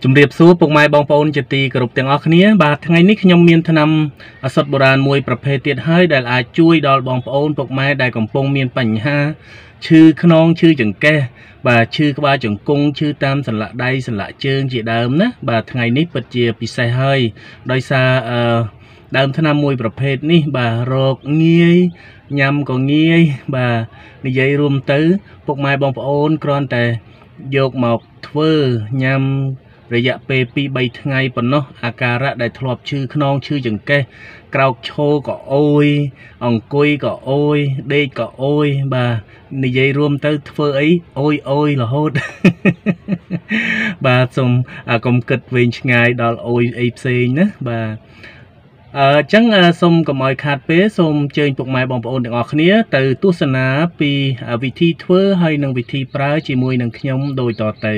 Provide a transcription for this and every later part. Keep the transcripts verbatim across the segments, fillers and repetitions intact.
ជំរាបសួរពុកម៉ែបងប្អូនជាទីគោរពទាំងអស់គ្នាបាទថ្ងៃនេះខ្ញុំមានថ្នាំសុទ្ធបុរាណមួយប្រភេទទៀតហើយដែលអាចជួយដល់បងប្អូនពុកម៉ែដែលកំពុងមានបញ្ហាឈឺខ្នងឈឺចង្កេះបាទឈឺក្បាលជង្គង់ឈឺតាមសន្លាក់ដៃសន្លាក់ជើងជាដើមណាបាទថ្ងៃនេះពិតជាពិសេសហើយដោយសារអឺដើមថ្នាំមួយប្រភេទនេះបាទរកងាយញ៉ាំក៏ងាយបាទនិយាយរួមទៅពុកម៉ែបងប្អូនគ្រាន់តែយកមកធ្វើញ៉ាំរយៈពេលពីរបីថ្ងៃប៉ុណ្ណោះអាការៈដែលធ្លាប់ឈឺខ្នងឈឺចង្កេះក្រោកឈរក៏អូយអង្គុយក៏អូយដេកក៏អូយបាទនិយាយរួមទៅធ្វើអីអូយអូយរហូតបាទសូមកុំគិតវែងឆ្ងាយដល់អូយអីផ្សេងណាបាទអញ្ចឹងសូមកុំឲ្យខាតពេលសូមអញ្ជើញពុកម៉ែបងប្អូនទាំងអស់គ្នាទៅទស្សនាពីវិធីធ្វើហើយនិងវិធីប្រើជាមួយនឹងខ្ញុំដូចតទៅ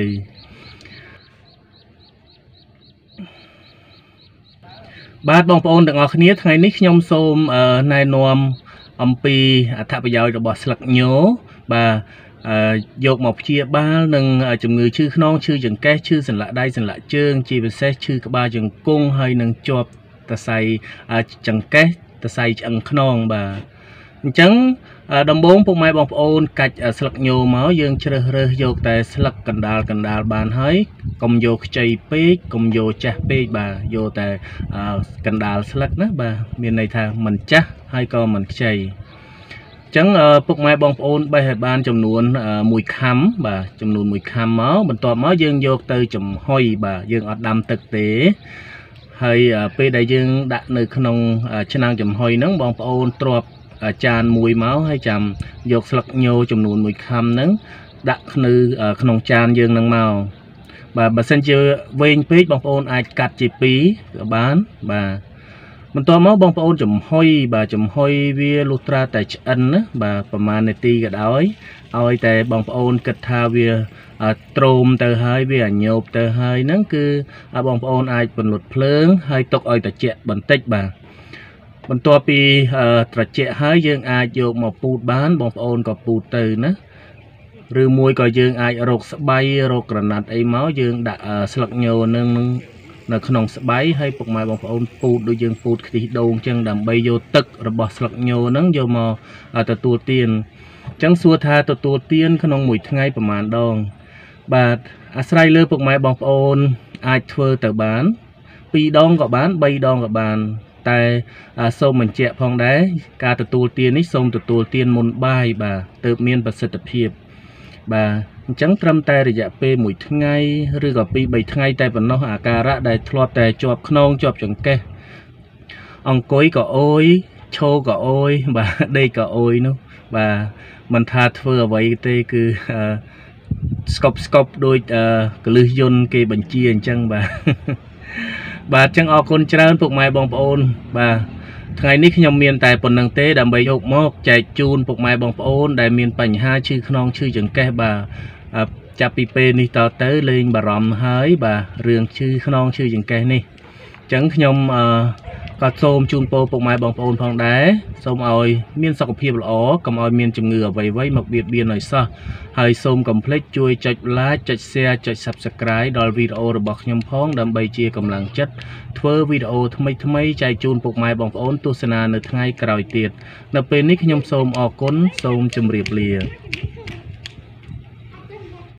បាទបងប្អូនទាំងអស់គ្នាថ្ងៃនេះខ្ញុំសូមណែនាំអំពីអត្ថប្រយោជន៍របស់ស្លឹកញបាទយកមកព្យាបាលនឹងជំងឺឈឺខ្នងឈឺចង្កេះឈឺសន្លាក់ដៃសន្លាក់ជើងជាពិសេសឈឺក្បាលជង្គង់ហើយនឹងជាប់សរសៃចង្កេះសរសៃឆ្អឹងខ្នងបាទអញ្ចឹងដំបូងពុកម៉ែបងប្អូនកាច់ស្លឹកញមកយើងជ្រើសរើសយកតែស្លឹកកណ្ដាលកណ្ដាលបានហើយកុំយកខ្ចីពេកកុំយកចាស់ពេកបាទយកតែកណ្ដាលស្លឹកណាបាទមានន័យថាមិនចាស់ហើយក៏មិនខ្ចីអញ្ចឹងពុកម៉ែបងប្អូនបេះឲ្យបានចំនួនមួយខាំបាទចំនួនមួយខាំមកបន្ទាប់មកយើងយកទៅចំហុយបាទយើងអត់ដាំទឹកទេហើយពេលដែលយើងដាក់នៅក្នុងឆ្នាំងចំហុយហ្នឹងបងប្អូនទ្រាប់ចានមួយមកហើយចាំយកស្លឹកញចំនួនមួយខាំហ្នឹងដាក់នៅក្នុងចានយើងហ្នឹងមកបាទបើសិនជាវែងពេកបងប្អូនអាចកាត់ជាពីរក៏បានបាទបន្ទាប់មកបងប្អូនចំហុយបាទចំហុយវាលុះត្រាតែឆ្អិនណាបាទប្រហែលនាទីក៏ដោយឲ្យតែបងប្អូនគិតថាវាទ្រោមទៅហើយវាអញោបទៅហើយហ្នឹងគឺបងប្អូនអាចពន្លត់ភ្លើងហើយទុកឲ្យត្រជាក់បន្តិចបាទបន្ទាប់ពីត្រជាក់ហើយយើងអាចយកមកពូតបានបងប្អូនក៏ពូតទៅណាឬមួយក៏យើងអាចរកស្បៃរកក្រណាត់អីមកយើងដាក់ស្លឹកញនឹងនៅក្នុងស្បៃហើយពុកម៉ែបងប្អូនពូតដូចយើងពូតខ្ទិះដូងអញ្ចឹងដើម្បីយកទឹករបស់ស្លឹកញហ្នឹងយកមកទទួលទានអញ្ចឹងសួរថាទទួលទានក្នុងមួយថ្ងៃប្រហែលដងបាទអាស្រ័យលើពុកម៉ែបងប្អូនអាចធ្វើទៅបានពីរដងក៏បានបីដងក៏បានតែសូមបញ្ជាក់ផងដែរការទទួលទាននេះសូមទទួលទានមុនបាយបាទទើបមានប្រសិទ្ធភាពបាទអញ្ចឹងត្រឹមតែរយៈពេលមួយថ្ងៃឬក៏ពីរបីថ្ងៃតែប៉ុណ្ណោះអាការៈដែលធ្លាប់តែជាប់ខ្នងជាប់ចង្កេះអង្គុយក៏អូយឈរក៏អូយបាទដេកក៏អូយនោះបាទមិនថាធ្វើអ្វីទេគឺស្កប់ស្កប់ដូចកលឹះយន្តគេបញ្ជាអញ្ចឹងបាទបាទចឹងអរគុណច្រើនពុកម៉ែបងប្អូនបាទថ្ងៃនេះខ្ញុំមានតែប៉ុណ្្នឹងទេដើម្បីយកមកចែកជូនពុកម៉ែបងប្អូនដែលមានបញ្ហាឈឺខ្នងឈឺចង្កេះបាទចាប់ពីពេលនេះតទៅលេងបារម្ភហើយបាទរឿងឈឺខ្នងឈឺចង្កេះនេះចឹងខ្ញុំក៏សូមជូនពរពុកម៉ែបងប្អូនផងដែរសូមឲ្យមានសុខភាពល្អកុំឲ្យមានជំងឺអ្វីៗមកបៀតបៀនឲ្យសោះហើយសូមកុំភ្លេចជួយចុច like ចុច share ចុច subscribe ដល់វីដេអូរបស់ខ្ញុំផងដើម្បីជាកម្លាំងចិត្តធ្វើវីដេអូថ្មីៗចែកជូនពុកម៉ែបងប្អូនទស្សនានៅថ្ងៃក្រោយទៀតនៅពេលនេះខ្ញុំសូមអរគុណសូមជម្រាបលា